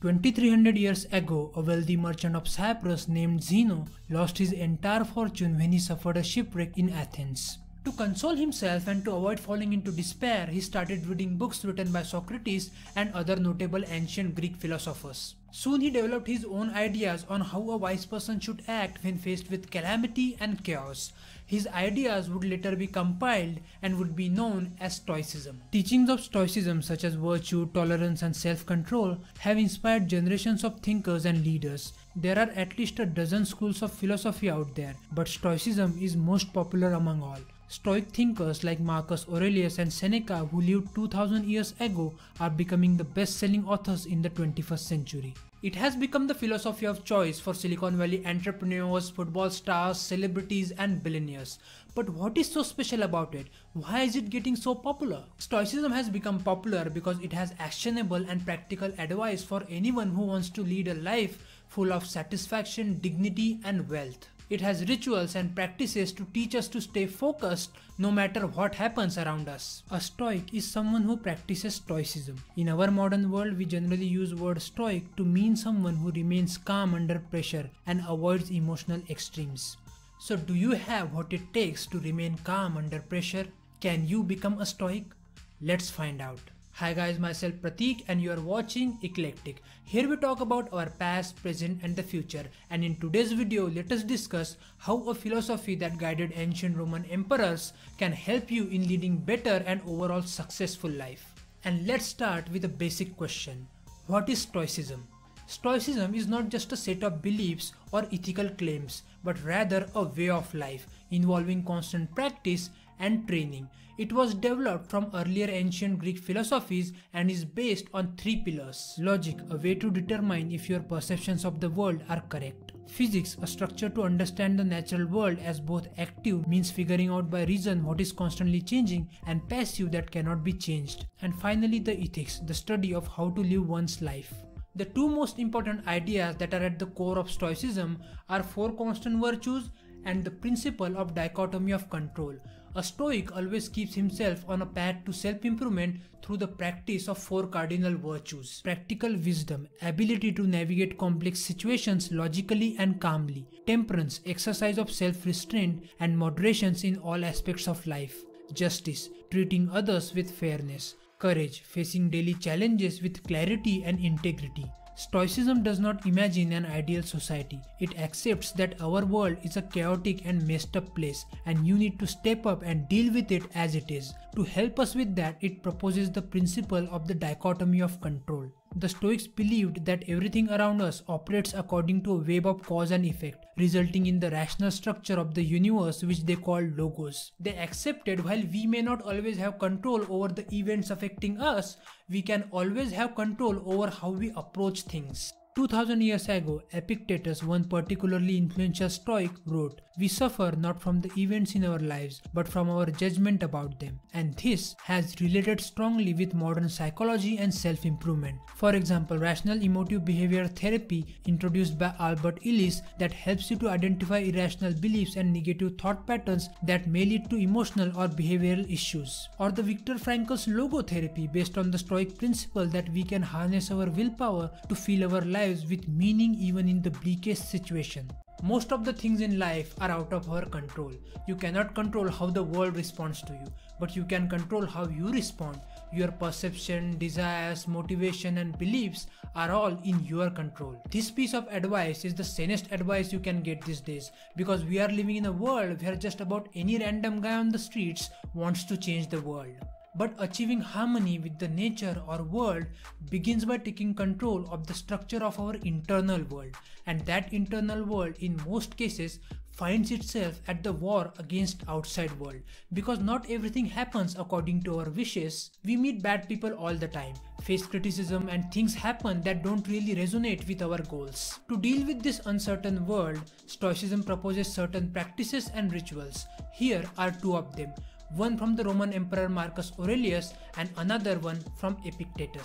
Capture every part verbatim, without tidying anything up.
twenty-three hundred years ago, a wealthy merchant of Cyprus named Zeno lost his entire fortune when he suffered a shipwreck in Athens. To console himself and to avoid falling into despair, he started reading books written by Socrates and other notable ancient Greek philosophers. Soon he developed his own ideas on how a wise person should act when faced with calamity and chaos. His ideas would later be compiled and would be known as Stoicism. Teachings of Stoicism such as virtue, tolerance and self-control have inspired generations of thinkers and leaders. There are at least a dozen schools of philosophy out there, but Stoicism is most popular among all. Stoic thinkers like Marcus Aurelius and Seneca, who lived two thousand years ago, are becoming the best-selling authors in the twenty-first century. It has become the philosophy of choice for Silicon Valley entrepreneurs, football stars, celebrities and billionaires. But what is so special about it? Why is it getting so popular? Stoicism has become popular because it has actionable and practical advice for anyone who wants to lead a life full of satisfaction, dignity and wealth. It has rituals and practices to teach us to stay focused no matter what happens around us. A stoic is someone who practices stoicism. In our modern world, we generally use word stoic to mean someone who remains calm under pressure and avoids emotional extremes. So do you have what it takes to remain calm under pressure? Can you become a stoic? Let's find out. Hi guys, myself Pratik and you are watching Eclectic. Here we talk about our past, present and the future, and in today's video let us discuss how a philosophy that guided ancient Roman emperors can help you in leading better and overall successful life. And let's start with a basic question. What is Stoicism? Stoicism is not just a set of beliefs or ethical claims, but rather a way of life involving constant practice and training. It was developed from earlier ancient Greek philosophies and is based on three pillars. Logic, a way to determine if your perceptions of the world are correct. Physics, a structure to understand the natural world as both active, means figuring out by reason what is constantly changing, and passive, that cannot be changed. And finally the ethics, the study of how to live one's life. The two most important ideas that are at the core of Stoicism are four constant virtues and the principle of dichotomy of control. A Stoic always keeps himself on a path to self-improvement through the practice of four cardinal virtues. Practical wisdom, ability to navigate complex situations logically and calmly. Temperance, exercise of self-restraint and moderations in all aspects of life. Justice, treating others with fairness. Courage, facing daily challenges with clarity and integrity. Stoicism does not imagine an ideal society. It accepts that our world is a chaotic and messed up place and you need to step up and deal with it as it is. To help us with that, it proposes the principle of the dichotomy of control. The Stoics believed that everything around us operates according to a web of cause and effect, resulting in the rational structure of the universe which they called logos. They accepted while we may not always have control over the events affecting us, we can always have control over how we approach things. two thousand years ago, Epictetus, one particularly influential Stoic, wrote, "We suffer not from the events in our lives, but from our judgment about them." And this has related strongly with modern psychology and self-improvement. For example, rational emotive behavior therapy introduced by Albert Ellis that helps you to identify irrational beliefs and negative thought patterns that may lead to emotional or behavioral issues. Or the Viktor Frankl's logotherapy based on the Stoic principle that we can harness our willpower to feel our lives with meaning even in the bleakest situation. Most of the things in life are out of our control. You cannot control how the world responds to you, but you can control how you respond. Your perception, desires, motivation and beliefs are all in your control. This piece of advice is the sanest advice you can get these days, because we are living in a world where just about any random guy on the streets wants to change the world. But achieving harmony with the nature or world begins by taking control of the structure of our internal world, and that internal world in most cases finds itself at the war against outside world, because not everything happens according to our wishes. We meet bad people all the time, face criticism and things happen that don't really resonate with our goals. To deal with this uncertain world, Stoicism proposes certain practices and rituals. Here are two of them. One from the Roman Emperor Marcus Aurelius and another one from Epictetus.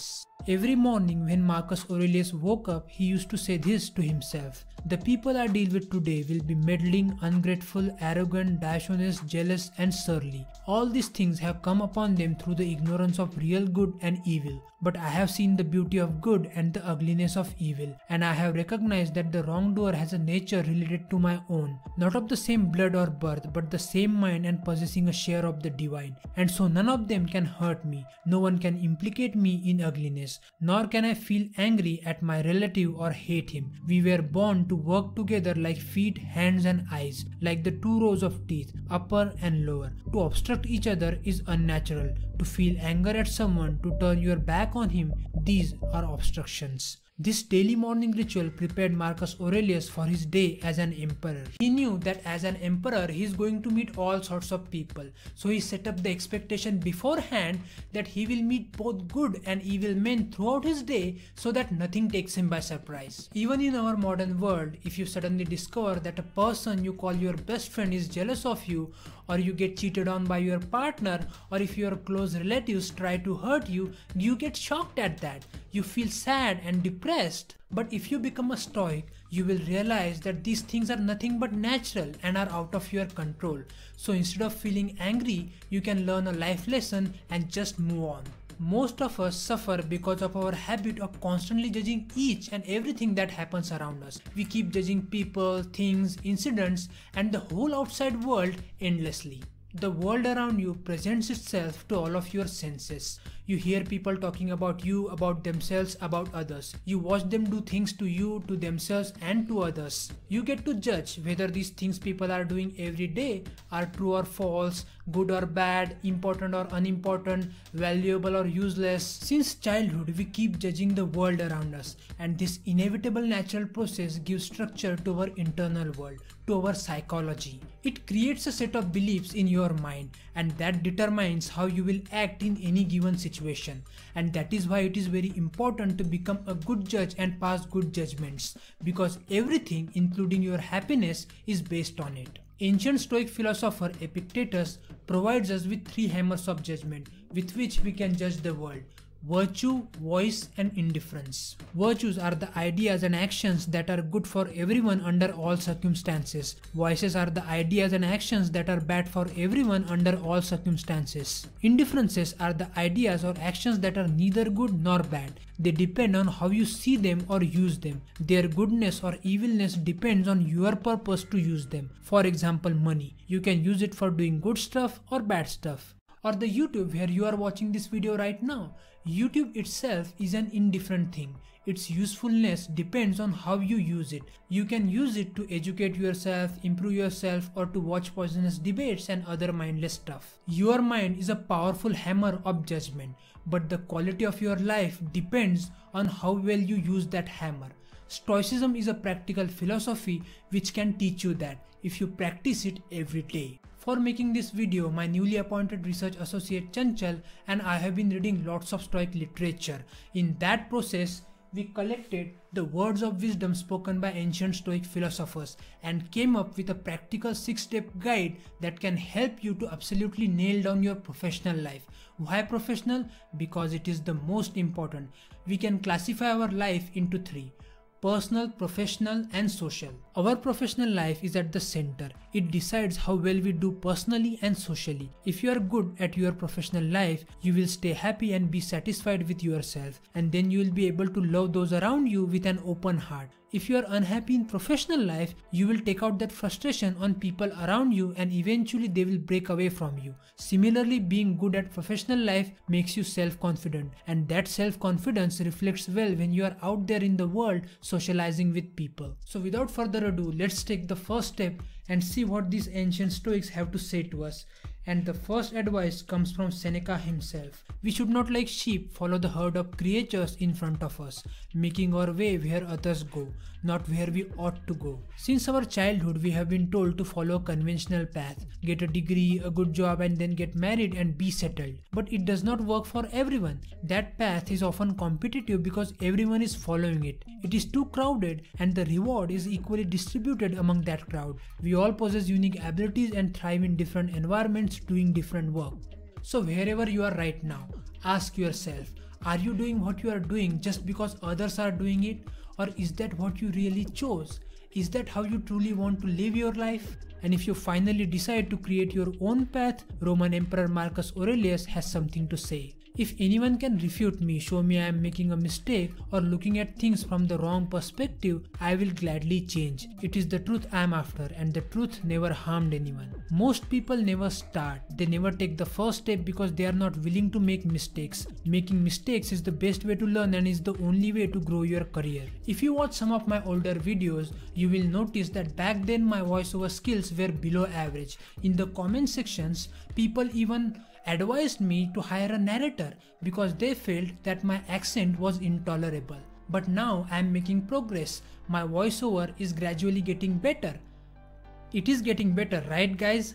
Every morning when Marcus Aurelius woke up, he used to say this to himself: "The people I deal with today will be meddling, ungrateful, arrogant, dishonest, jealous, and surly. All these things have come upon them through the ignorance of real good and evil. But I have seen the beauty of good and the ugliness of evil, and I have recognized that the wrongdoer has a nature related to my own, not of the same blood or birth, but the same mind and possessing a share of the divine. And so none of them can hurt me, no one can implicate me in ugliness, nor can I feel angry at my relative or hate him. We were born to work together like feet, hands and eyes, like the two rows of teeth, upper and lower. To obstruct each other is unnatural. To feel anger at someone, to turn your back on him, these are obstructions." This daily morning ritual prepared Marcus Aurelius for his day as an emperor. He knew that as an emperor he is going to meet all sorts of people, so he set up the expectation beforehand that he will meet both good and evil men throughout his day, so that nothing takes him by surprise. Even in our modern world, if you suddenly discover that a person you call your best friend is jealous of you, or you get cheated on by your partner, or if your close relatives try to hurt you, you get shocked at that. You feel sad and depressed. But if you become a stoic, you will realize that these things are nothing but natural and are out of your control. So instead of feeling angry, you can learn a life lesson and just move on. Most of us suffer because of our habit of constantly judging each and everything that happens around us. We keep judging people, things, incidents, and the whole outside world endlessly. The world around you presents itself to all of your senses. You hear people talking about you, about themselves, about others. You watch them do things to you, to themselves and to others. You get to judge whether these things people are doing every day are true or false, good or bad, important or unimportant, valuable or useless. Since childhood, we keep judging the world around us, and this inevitable natural process gives structure to our internal world, to our psychology. It creates a set of beliefs in your mind, and that determines how you will act in any given situation. And that is why it is very important to become a good judge and pass good judgments, because everything, including your happiness, is based on it. Ancient Stoic philosopher Epictetus provides us with three hammers of judgment with which we can judge the world: virtue, voice, and indifference. Virtues are the ideas and actions that are good for everyone under all circumstances. Vices are the ideas and actions that are bad for everyone under all circumstances. Indifferences are the ideas or actions that are neither good nor bad. They depend on how you see them or use them. Their goodness or evilness depends on your purpose to use them. For example, money. You can use it for doing good stuff or bad stuff. Or the YouTube where you are watching this video right now. YouTube itself is an indifferent thing. Its usefulness depends on how you use it. You can use it to educate yourself, improve yourself, or to watch poisonous debates and other mindless stuff. Your mind is a powerful hammer of judgment, but the quality of your life depends on how well you use that hammer. Stoicism is a practical philosophy which can teach you that if you practice it every day. For making this video, my newly appointed research associate Chanchal and I have been reading lots of Stoic literature. In that process, we collected the words of wisdom spoken by ancient Stoic philosophers and came up with a practical six-step guide that can help you to absolutely nail down your professional life. Why professional? Because it is the most important. We can classify our life into three: personal, professional, and social. Our professional life is at the center. It decides how well we do personally and socially. If you are good at your professional life, you will stay happy and be satisfied with yourself, and then you will be able to love those around you with an open heart. If you are unhappy in professional life, you will take out that frustration on people around you and eventually they will break away from you. Similarly, being good at professional life makes you self-confident, and that self-confidence reflects well when you are out there in the world socializing with people. So without further ado, let's take the first step and see what these ancient Stoics have to say to us. And the first advice comes from Seneca himself. We should not, like sheep, follow the herd of creatures in front of us, making our way where others go, not where we ought to go. Since our childhood, we have been told to follow a conventional path, get a degree, a good job, and then get married and be settled. But it does not work for everyone. That path is often competitive because everyone is following it. It is too crowded and the reward is equally distributed among that crowd. We all possess unique abilities and thrive in different environments doing different work. So wherever you are right now, ask yourself, Are you doing what you are doing just because others are doing it? Or is that what you really chose? Is that how you truly want to live your life? And if you finally decide to create your own path, Roman Emperor Marcus Aurelius has something to say. If anyone can refute me, show me I am making a mistake or looking at things from the wrong perspective, I will gladly change. It is the truth I am after, and the truth never harmed anyone. Most people never start. They never take the first step because they are not willing to make mistakes. Making mistakes is the best way to learn and is the only way to grow your career. If you watch some of my older videos, you will notice that back then my voiceover skills were below average. In the comment sections, people even advised me to hire a narrator because they felt that my accent was intolerable. But now I am making progress. My voiceover is gradually getting better. It is getting better, right guys?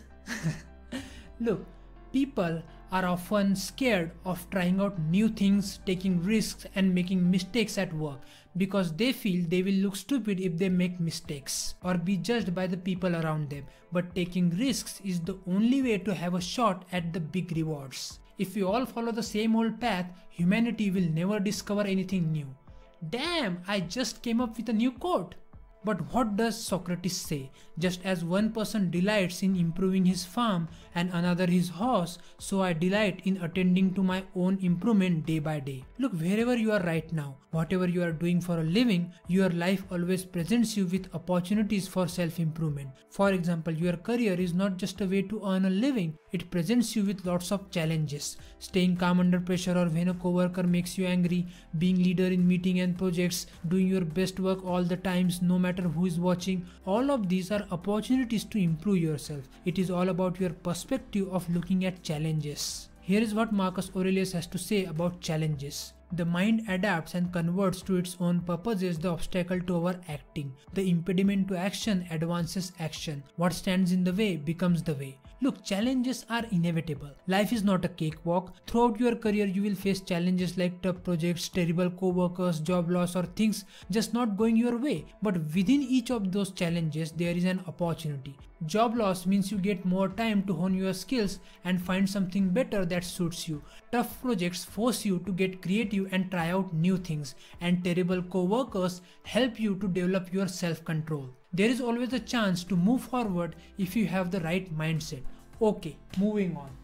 Look, people are often scared of trying out new things, taking risks and making mistakes at work because they feel they will look stupid if they make mistakes or be judged by the people around them. But taking risks is the only way to have a shot at the big rewards. If we all follow the same old path, humanity will never discover anything new. Damn, I just came up with a new quote. But what does Socrates say? Just as one person delights in improving his farm and another his horse, so I delight in attending to my own improvement day by day. Look, wherever you are right now, whatever you are doing for a living, your life always presents you with opportunities for self-improvement. For example, your career is not just a way to earn a living, it presents you with lots of challenges. Staying calm under pressure or when a coworker makes you angry, being leader in meeting and projects, doing your best work all the times no matter who is watching, all of these are opportunities to improve yourself. It is all about your perspective of looking at challenges. Here is what Marcus Aurelius has to say about challenges. The mind adapts and converts to its own purposes the obstacle to our acting. The impediment to action advances action. What stands in the way becomes the way. Look, challenges are inevitable. Life is not a cakewalk. Throughout your career, you will face challenges like tough projects, terrible co-workers, job loss, or things just not going your way. But within each of those challenges, there is an opportunity. Job loss means you get more time to hone your skills and find something better that suits you. Tough projects force you to get creative and try out new things. And terrible co-workers help you to develop your self-control. There is always a chance to move forward if you have the right mindset. Okay, moving on.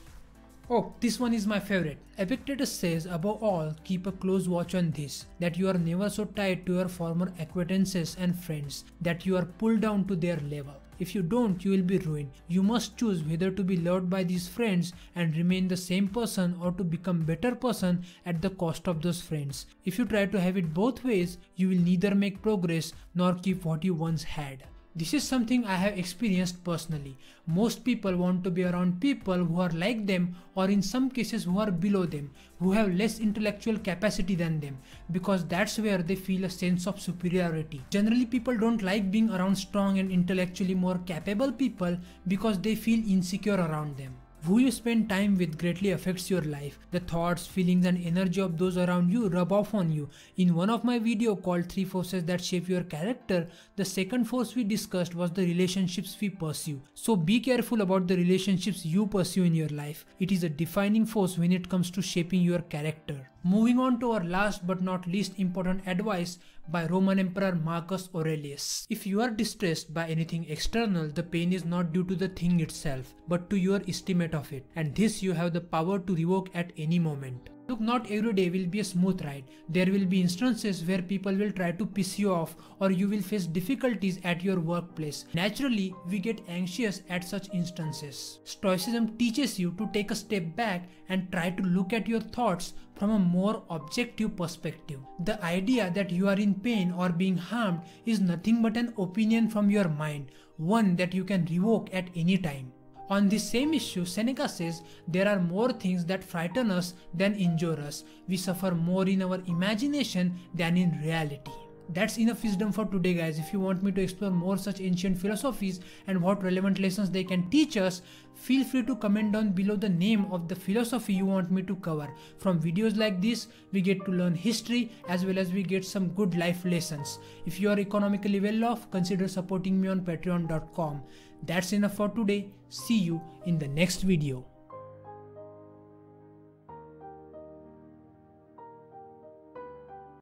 Oh, this one is my favorite. Epictetus says, above all, keep a close watch on this, that you are never so tied to your former acquaintances and friends that you are pulled down to their level. If you don't, you will be ruined. You must choose whether to be loved by these friends and remain the same person or to become a better person at the cost of those friends. If you try to have it both ways, you will neither make progress nor keep what you once had. This is something I have experienced personally. Most people want to be around people who are like them or in some cases who are below them, who have less intellectual capacity than them, because that's where they feel a sense of superiority. Generally, people don't like being around strong and intellectually more capable people because they feel insecure around them. Who you spend time with greatly affects your life. The thoughts, feelings and energy of those around you rub off on you. In one of my videos called Three Forces That Shape Your Character, the second force we discussed was the relationships we pursue. So be careful about the relationships you pursue in your life. It is a defining force when it comes to shaping your character. Moving on to our last but not least important advice by Roman Emperor Marcus Aurelius. If you are distressed by anything external, the pain is not due to the thing itself, but to your estimate of it, and this you have the power to revoke at any moment. Look, not every day will be a smooth ride. There will be instances where people will try to piss you off or you will face difficulties at your workplace. Naturally, we get anxious at such instances. Stoicism teaches you to take a step back and try to look at your thoughts from a more objective perspective. The idea that you are in pain or being harmed is nothing but an opinion from your mind, one that you can revoke at any time. On this same issue, Seneca says there are more things that frighten us than injure us. We suffer more in our imagination than in reality. That's enough wisdom for today, guys. If you want me to explore more such ancient philosophies and what relevant lessons they can teach us, feel free to comment down below the name of the philosophy you want me to cover. From videos like this, we get to learn history as well as we get some good life lessons. If you are economically well off, consider supporting me on patreon dot com. That's enough for today. See you in the next video.